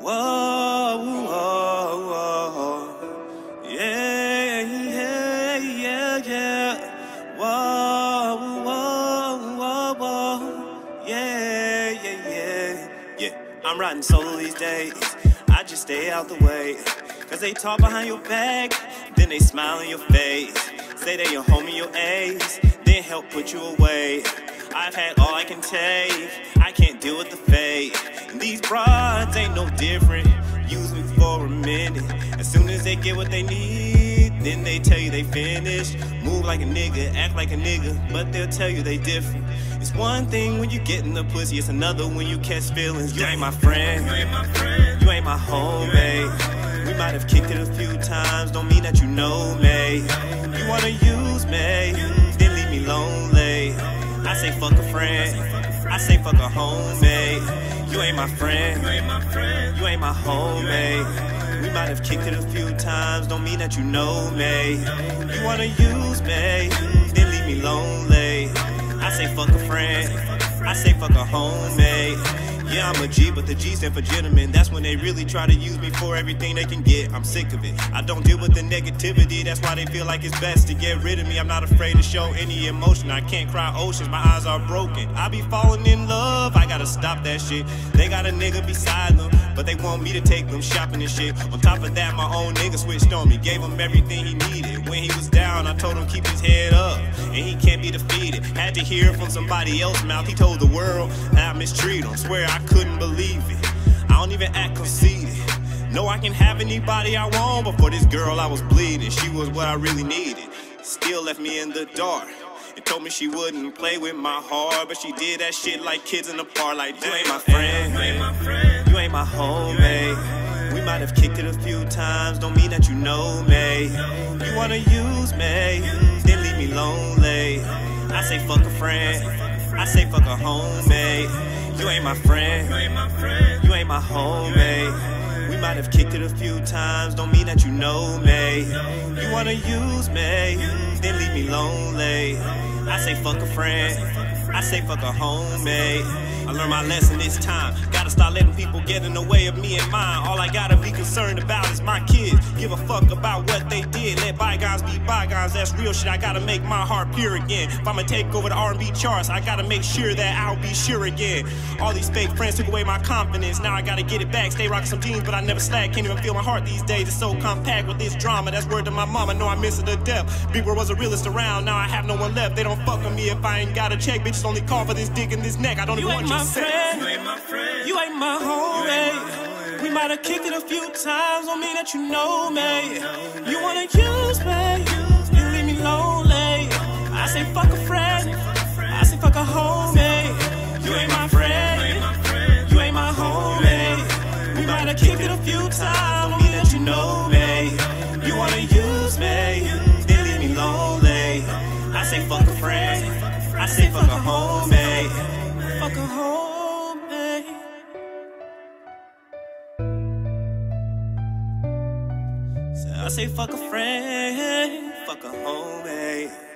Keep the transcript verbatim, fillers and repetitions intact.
Whoa, whoa, whoa. Yeah, yeah, yeah, yeah. Whoa, whoa, whoa, whoa. Yeah, yeah, yeah. Yeah, I'm riding solo these days. I just stay out the way. Cause they talk behind your back, then they smile in your face. Say they your homie, your ace, then help put you away. I've had all I can take, I can't deal with the fate. And these broads ain't no different, use me for a minute. As soon as they get what they need, then they tell you they finished. Move like a nigga, act like a nigga, but they'll tell you they different. It's one thing when you get in the pussy, it's another when you catch feelings. You ain't my friend, you ain't my friend, you ain't my homemate. We might have kicked it a few times, don't mean that you know me. You wanna use me, then leave me lonely. I say fuck a friend, I say fuck a homie. You ain't my friend, you ain't my friend, you ain't my homie. We might have kicked it a few times, don't mean that you know me. You wanna use me, then leave me lonely. I say fuck a friend, I say fuck a homie. Yeah, I'm a G, but the G stand for gentlemen. That's when they really try to use me for everything they can get. I'm sick of it. I don't deal with the negativity. That's why they feel like it's best to get rid of me. I'm not afraid to show any emotion. I can't cry oceans. My eyes are broken. I be falling in love. I gotta stop that shit. They got a nigga beside them, but they want me to take them shopping and shit. On top of that, my own nigga switched on me. Gave him everything he needed. When he was down, I told him keep his head up, and he can't be defeated. Had to hear it from somebody else's mouth. He told the world that I mistreat him. Swear I couldn't believe it. I don't even act conceited. No, I can have anybody I want, but for this girl I was bleeding. She was what I really needed. Still left me in the dark and told me she wouldn't play with my heart, but she did that shit like kids in the park. Like, you ain't my friend, you ain't my friend, you ain't my homie. We might have kicked it a few times, don't mean that you know me. You wanna use me, then leave me lonely. I say fuck a friend, I say fuck a homie. You ain't my friend, you ain't my friend, you ain't my homie. We might have kicked it a few times, don't mean that you know me. You wanna use me, then leave me lonely. I say fuck a friend, I say fuck a homie. I learned my lesson this time. Gotta start letting people get in the way of me and mine. All I gotta be concerned about is my kids. Give a fuck about what they did. Let bygones be bygones, that's real shit. I gotta make my heart pure again. If I'ma take over the R and B charts, I gotta make sure that I'll be sure again. All these fake friends took away my confidence. Now I gotta get it back. Stay rocking some jeans, but I never slack. Can't even feel my heart these days. It's so compact with this drama. That's word to my mama. Know I miss it to death. Big Word was the realest around. Now I have no one left. They don't fuck with me if I ain't got a check. Bitches only call for this dick in this neck. I don't even want you. Friend. You ain't my friend, you ain't my homie. We might have kicked it a few times, don't mean that you know me. You wanna use me, you leave me lonely. I say fuck a friend, I say fuck a homie. You ain't my friend, you ain't my homie. We might have kicked it a few times, don't mean that you know me. You wanna use me, then leave me lonely. I say fuck a friend, I say fuck a homie. Fuck a homie. So I say fuck a friend, fuck a homie.